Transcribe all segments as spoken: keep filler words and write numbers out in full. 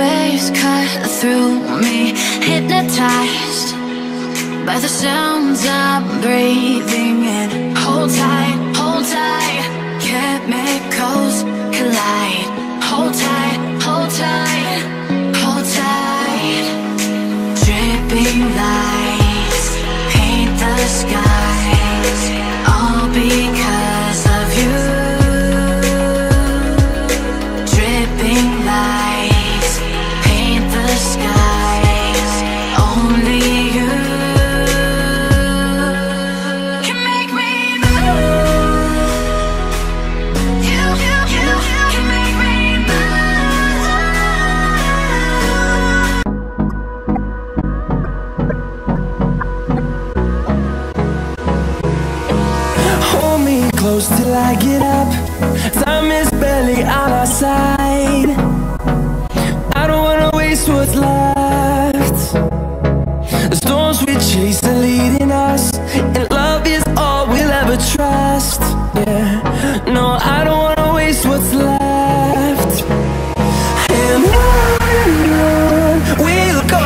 waves cut through me, hypnotized by the sounds I'm breathing in. Hold tight, hold tight, chemicals collide. Hold tight, hold tight, hold tight. Dripping lights paint the skies, all because of you. Dripping lights paint the skies, only you can make me move. You, you, you can make me move. Hold me close till I get up. Time is barely on our side. I don't wanna waste what's left. The storms we chase are leading us, and love is all we'll ever trust. Yeah, no, I don't wanna waste what's left. And on we'll go,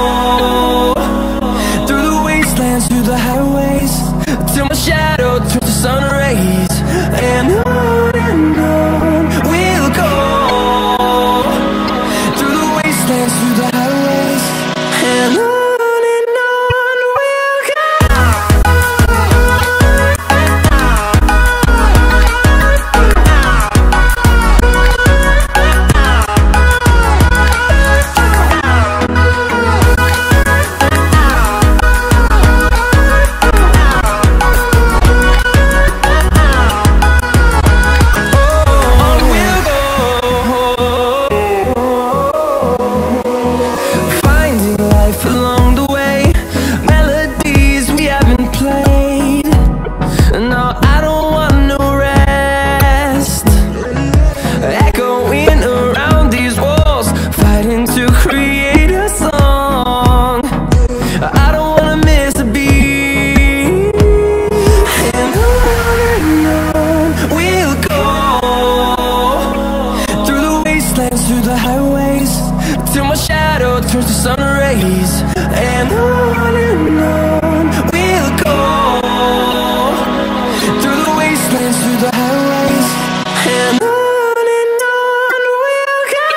through the wastelands, through the highways, till my shadow turns to sun rays. And on and on we'll go, through the wastelands, through the highways, and on. Through the highways, till my shadow turns to sun rays. And on and on we'll go, through the wastelands, through the highways, and on and on we'll go.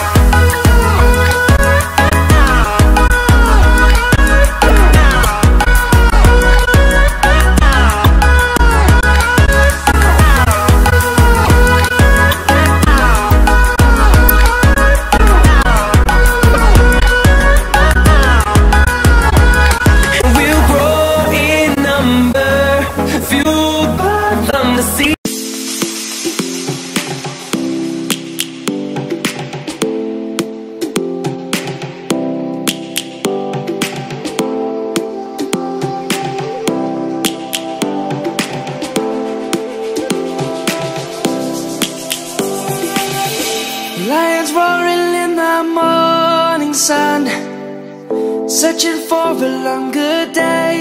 Lions roaring in the morning sun, searching for a longer day.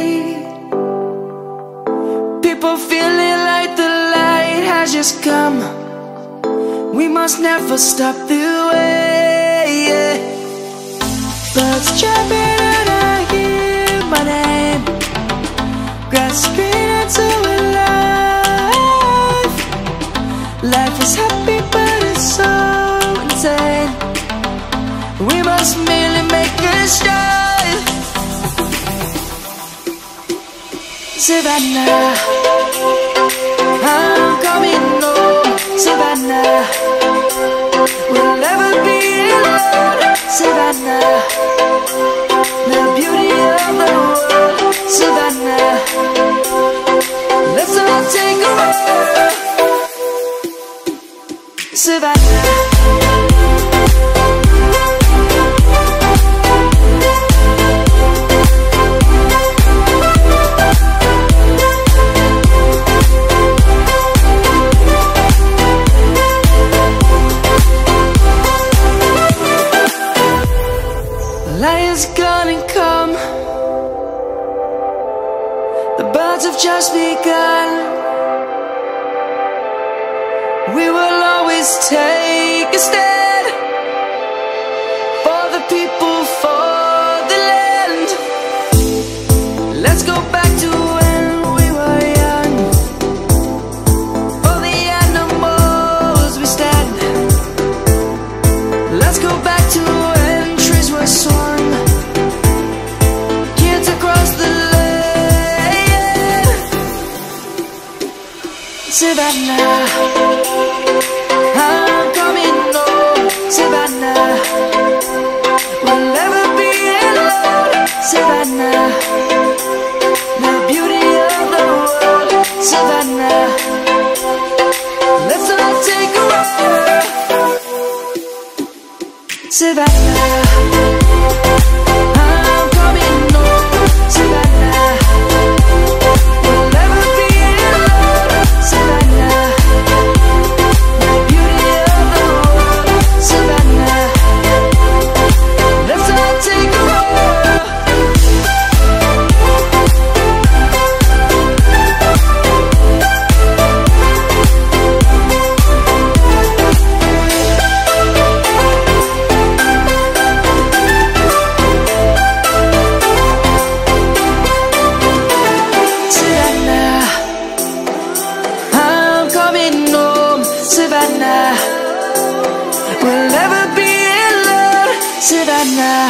People feeling like the light has just come. We must never stop the way, yeah. Birds chirping and I hear my name, grasping into a life. Life is happy but it's so insane. We must merely make a start. Savannah, I'm coming home. Savannah, we'll never be alone. Savannah, the beauty of the world. Savannah, let's all take a walk. Savannah. Lion's gonna come. The birds have just begun. We will always take a stand. Savannah, I'm coming home, Savannah. We'll never be alone, Savannah. The beauty of the world, Savannah. Let's all take a ride, Savannah. I'm coming home, Savannah. We'll never be alone, Savannah. The beauty of the world, Savannah. Let's all take a ride. Savannah, I'm coming home, Savannah. We'll never be alone, Savannah.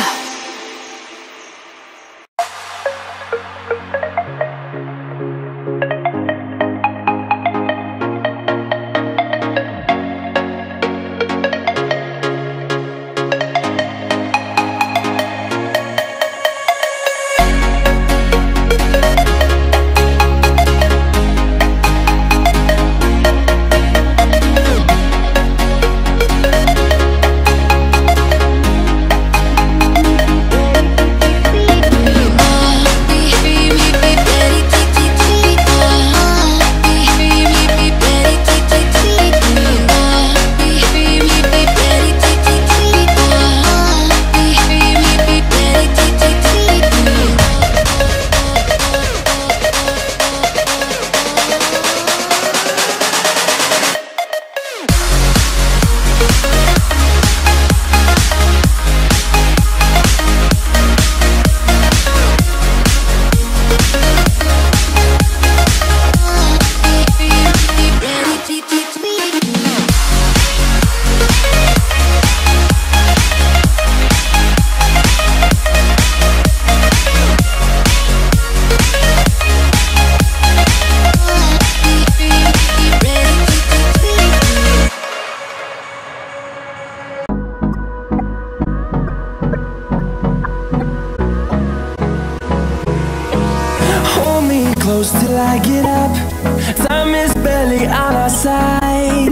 Hold me close till I get up. Time is barely on our side.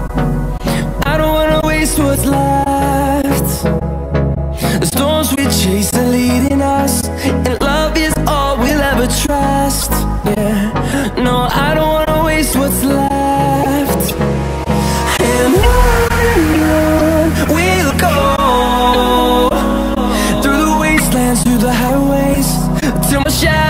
I don't wanna waste what's left. The storms we chase are leading us, and love is all we'll ever trust. Yeah, no, I don't wanna waste what's left. And on we'll go, through the wastelands, through the highways, till my shadow